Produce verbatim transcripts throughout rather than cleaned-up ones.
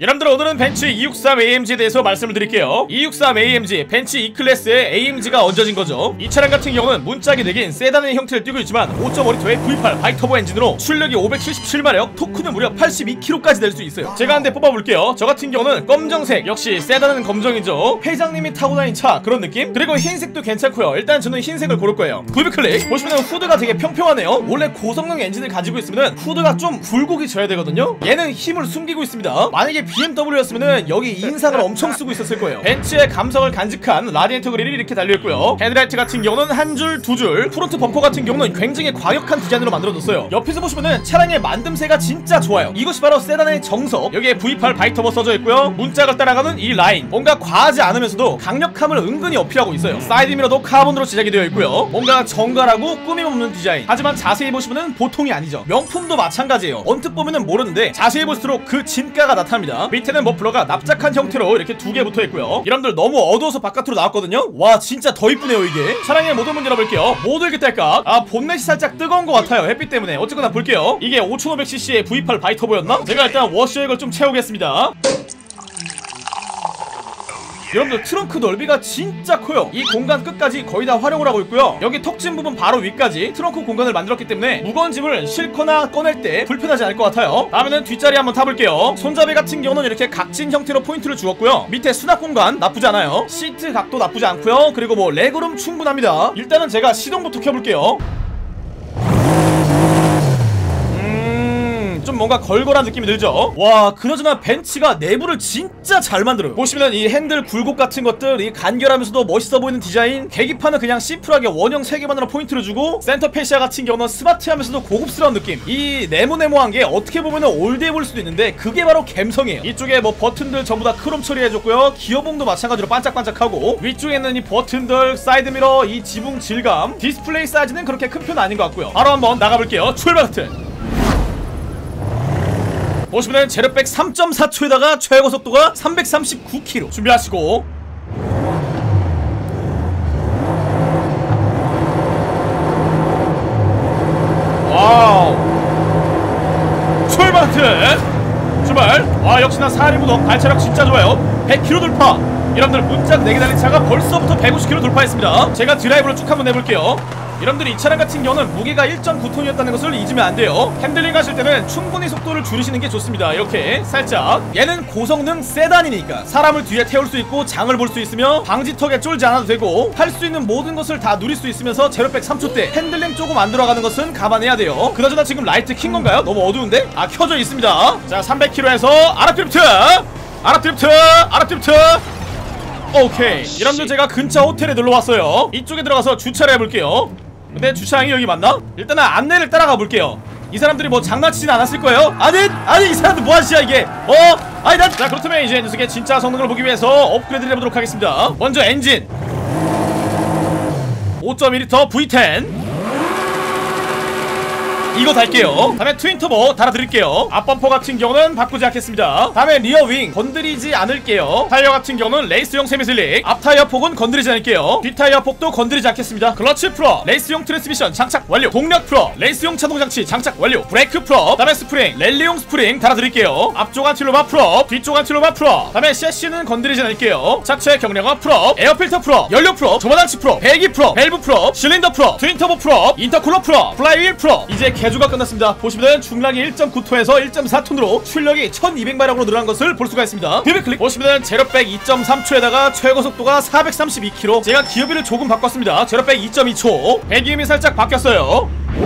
여러분들 오늘은 벤츠 이백육십삼 에이엠지에 대해서 말씀을 드릴게요. 이백육십삼 에이엠지 벤츠 E클래스에 에이엠지가 얹어진 거죠. 이 차량 같은 경우는 문짝이 내긴 세단의 형태를 띠고 있지만 오 점 오 리터의 브이 팔 바이터보 엔진으로 출력이 오백칠십칠 마력, 토크는 무려 팔십이 킬로미터까지 낼 수 있어요. 제가 한 대 뽑아볼게요. 저 같은 경우는 검정색, 역시 세단은 검정이죠. 회장님이 타고 다닌 차 그런 느낌? 그리고 흰색도 괜찮고요. 일단 저는 흰색을 고를 거예요. 구비클릭 보시면 후드가 되게 평평하네요. 원래 고성능 엔진을 가지고 있으면 후드가 좀 굴곡이 져야 되거든요. 얘는 힘을 숨기고 있습니다. 만약에 비엠더블유였으면 여기 인상을 엄청 쓰고 있었을 거예요. 벤츠의 감성을 간직한 라디에이터 그릴이 이렇게 달려있고요. 헤드라이트 같은 경우는 한 줄, 두 줄, 프론트 범퍼 같은 경우는 굉장히 과격한 디자인으로 만들어졌어요. 옆에서 보시면은 차량의 만듦새가 진짜 좋아요. 이것이 바로 세단의 정석. 여기에 브이 팔 바이터보 써져 있고요. 문짝을 따라가는 이 라인, 뭔가 과하지 않으면서도 강력함을 은근히 어필하고 있어요. 사이드미러도 카본으로 제작이 되어 있고요. 뭔가 정갈하고 꾸밈없는 디자인. 하지만 자세히 보시면은 보통이 아니죠. 명품도 마찬가지예요. 언뜻 보면은 모르는데 자세히 볼수록 그 진가가 나타납니다. 밑에는 머플러가 납작한 형태로 이렇게 두 개 붙어있고요. 여러분들 너무 어두워서 바깥으로 나왔거든요. 와 진짜 더 이쁘네요. 이게 차량의 모든 문 열어볼게요. 모두 이렇게 딸깍. 아 본넷이 살짝 뜨거운 것 같아요. 햇빛 때문에. 어쨌거나 볼게요. 이게 오천오백 씨씨의 브이 팔 바이터보였나? 제가 일단 워셔액을 좀 채우겠습니다. 여러분들 트렁크 넓이가 진짜 커요. 이 공간 끝까지 거의 다 활용을 하고 있고요. 여기 턱진 부분 바로 위까지 트렁크 공간을 만들었기 때문에 무거운 짐을 싣거나 꺼낼 때 불편하지 않을 것 같아요. 다음에는 뒷자리 한번 타볼게요. 손잡이 같은 경우는 이렇게 각진 형태로 포인트를 주었고요. 밑에 수납 공간 나쁘지 않아요. 시트 각도 나쁘지 않고요. 그리고 뭐 레그룸 충분합니다. 일단은 제가 시동부터 켜볼게요. 좀 뭔가 걸걸한 느낌이 들죠? 와 그나저나 벤츠가 내부를 진짜 잘 만들어요. 보시면 이 핸들 굴곡 같은 것들, 이 간결하면서도 멋있어 보이는 디자인, 계기판은 그냥 심플하게 원형 세 개만으로 포인트를 주고, 센터 페시아 같은 경우는 스마트하면서도 고급스러운 느낌. 이 네모네모한 게 어떻게 보면 올드해 보일 수도 있는데 그게 바로 감성이에요. 이쪽에 뭐 버튼들 전부 다 크롬 처리해줬고요. 기어봉도 마찬가지로 반짝반짝하고, 위쪽에 있는 이 버튼들, 사이드미러, 이 지붕 질감, 디스플레이 사이즈는 그렇게 큰 편은 아닌 것 같고요. 바로 한번 나가볼게요. 출발 버튼. 보시면은 제로백 삼 점 사 초에다가 최고 속도가 삼백삼십구 킬로미터 준비하시고, 와우 출발 버튼 출발. 와 역시나 사리무덤 발차력 진짜 좋아요. 백 킬로미터 돌파. 여러분들 문짝 네 개 달린 차가 벌써부터 백오십 킬로미터 돌파했습니다. 제가 드라이브를 쭉 한번 해볼게요. 여러분들 이 차량 같은 경우는 무게가 일 점 구 톤이었다는 것을 잊으면 안 돼요. 핸들링 하실 때는 충분히 속도를 줄이시는 게 좋습니다. 이렇게 살짝. 얘는 고성능 세단이니까 사람을 뒤에 태울 수 있고 장을 볼 수 있으며 방지턱에 쫄지 않아도 되고 할 수 있는 모든 것을 다 누릴 수 있으면서 제로백 삼 초대 핸들링 조금 안 들어가는 것은 감안해야 돼요. 그나저나 지금 라이트 킨 건가요? 너무 어두운데? 아 켜져 있습니다. 자 삼백 킬로미터에서 아랍드리프트 아랍드리프트 아랍드리프트. 오케이. 여러분들 제가 근처 호텔에 놀러왔어요. 이쪽에 들어가서 주차를 해볼게요. 근데 주차장이 여기 맞나? 일단은 안내를 따라가 볼게요. 이 사람들이 뭐 장난치진 않았을 거예요? 아니! 아니 이 사람들 뭐하는 짓이야 이게? 어? 아니 난! 자 그렇다면 이제 녀석의 진짜 성능을 보기 위해서 업그레이드를 해보도록 하겠습니다. 먼저 엔진 오 점 일 리터 브이 텐 이거 달게요. 다음에 트윈터보 달아드릴게요. 앞범퍼 같은 경우는 바꾸지 않겠습니다. 다음에 리어윙 건드리지 않을게요. 타이어 같은 경우는 레이스용 세미슬릭. 앞타이어 폭은 건드리지 않을게요. 뒷타이어 폭도 건드리지 않겠습니다. 클러치 풀업 레이스용 트랜스미션 장착 완료. 동력 풀업 레이스용 차동장치 장착 완료. 브레이크 풀업 다음에 스프링 랠리용 스프링 달아드릴게요. 앞쪽 안틸로바 풀업 뒤쪽 안틸로바 풀업. 다음에 셰시는 건드리지 않을게요. 차체 경량화 풀업 에어필터 풀업 연료 풀업 조마장치 풀업 배기 풀업 밸브 풀업 실린더 풀업 트윈터보 풀업 인터쿨러 풀업 플라이휠 풀업. 이제 개조가 끝났습니다. 보시면 중량이 일 점 구 톤에서 일 점 사 톤으로 출력이 천이백 마력으로 늘어난 것을 볼 수가 있습니다. 비비 클릭 보시면 제로백 이 점 삼 초에다가 최고 속도가 사백삼십이 킬로미터. 제가 기어비를 조금 바꿨습니다. 제로백 이 점 이 초 배기음이 살짝 바뀌었어요.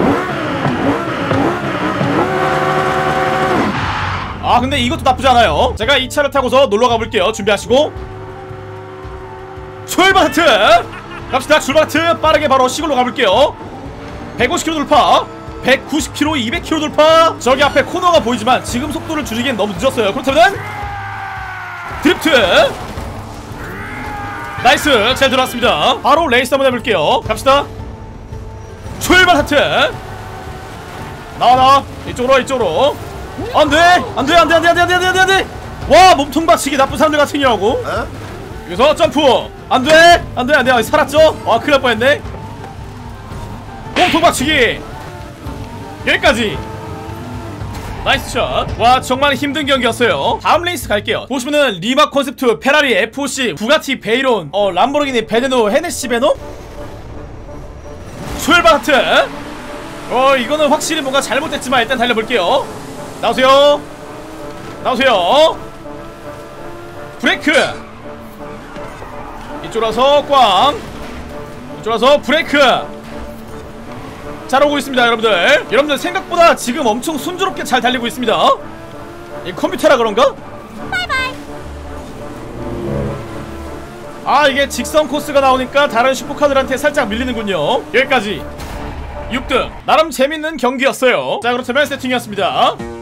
아 근데 이것도 나쁘지 않아요. 제가 이 차를 타고서 놀러 가볼게요. 준비하시고 출발 하트 갑시다. 출발 하트 빠르게 바로 시골로 가볼게요. 백오십 킬로미터 돌파 백구십 킬로미터 이백 킬로미터 돌파. 저기 앞에 코너가 보이지만 지금 속도를 줄이기엔 너무 늦었어요. 그렇다면 드리프트 나이스 잘 들어왔습니다. 바로 레이스 한번 해볼게요. 갑시다. 출발 하트 나와 나와 이쪽으로 이쪽으로. 안돼 안돼 안돼 안돼 안돼 안돼 안돼 안돼. 와 몸통 받치기 나쁜 사람들 같은 경우고. 여기서 점프 안돼 안돼 안돼. 살았죠? 아 큰일 날 뻔했네. 몸통 받치기 여기까지. 나이스 샷. 와 정말 힘든 경기였어요. 다음 레이스 갈게요. 보시면은 리마 콘셉트, 페라리 에프오씨, 부가티 베이론, 어 람보르기니 베네노, 헤네시 베노 출발 하트. 어 이거는 확실히 뭔가 잘못됐지만 일단 달려볼게요. 나오세요. 나오세요. 브레이크. 이쪽으로서 꽝. 이쪽으로서 브레이크. 잘 오고 있습니다 여러분들. 여러분들 생각보다 지금 엄청 순조롭게 잘 달리고 있습니다. 이 컴퓨터라 그런가? 아 이게 직선 코스가 나오니까 다른 슈퍼카들한테 살짝 밀리는군요. 여기까지 육 등 나름 재밌는 경기였어요. 자 그렇다면 세팅이었습니다.